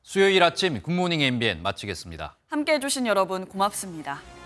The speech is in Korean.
수요일 아침 굿모닝 MBN 마치겠습니다. 함께해 주신 여러분 고맙습니다.